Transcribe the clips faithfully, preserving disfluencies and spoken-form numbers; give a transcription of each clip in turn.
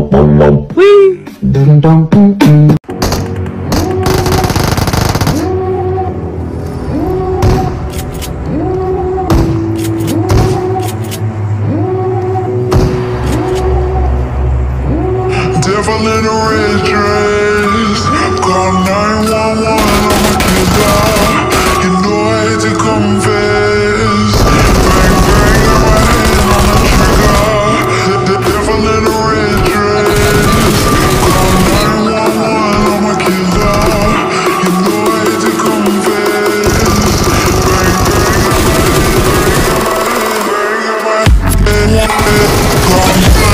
Whee! Devil in a red dress, call nine one one, I'm a killer. You know I hate to confess. Bang bang, got my hand on the trigger. The devil in a red dress, call nine one one, I'm a killer. You know I hate to confess. Bang bang, got my hand, bang got my hand, call nine one one.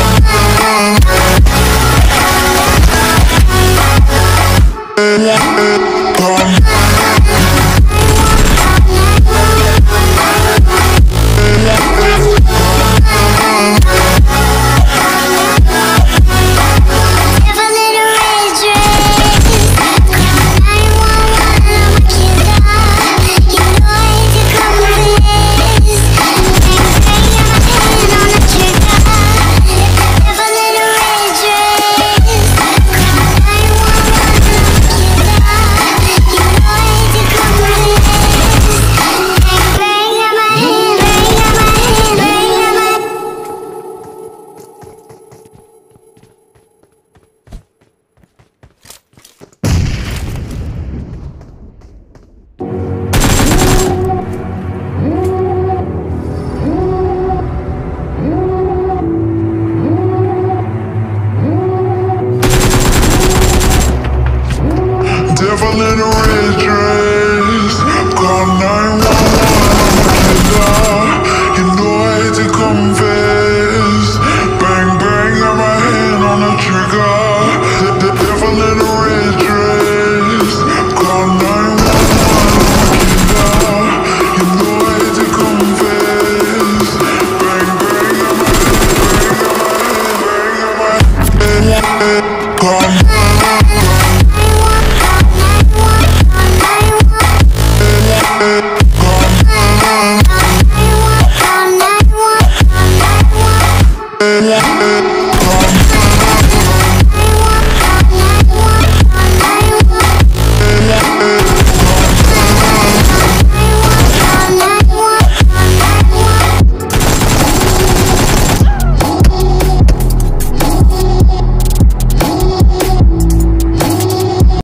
Yeah.